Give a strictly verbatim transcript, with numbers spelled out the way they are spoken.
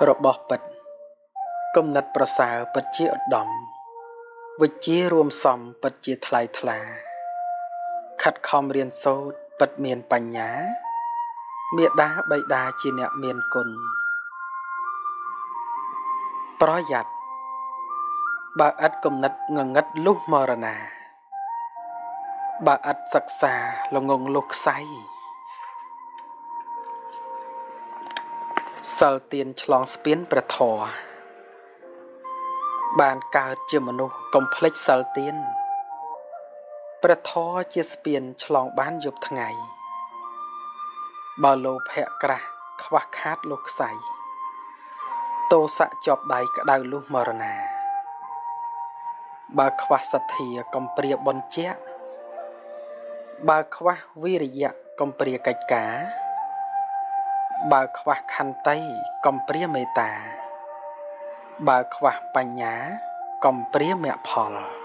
របស់ពិតគំនិតប្រសើរពិតជាឧត្តមវិជ្ជារួមសំពិតជាថ្លៃថ្លាខិតខំរៀនសូត្រពិតមានបញ្ញាមាតាបិតាជាអ្នកមានគុណប្រយ័ត្នបើឥតគំនិតងងឹតលុះមរណាបើឥតសិក្សាល្ងងលុះខ្សែសិលទានឆ្លងស្ពានព្រះធម៌បានកើតជាមនុស្សកុំភ្លេចសិលទានព្រះធម៌ជាស្ពានឆ្លងបានយប់ថ្ងៃបើលោភៈក្រាស់ខ្វះខាតលុះខ្សែទោសៈជាប់ដៃក្តៅលុះមរណាបើខ្វះសទ្ធាកំព្រាបុណ្យជាបើខ្វះវិរិយៈកំព្រាកិច្ចការបើខ្វះខន្តីកំព្រាមេត្តាបើខ្វះបញ្ញាកំព្រាមគ្គផល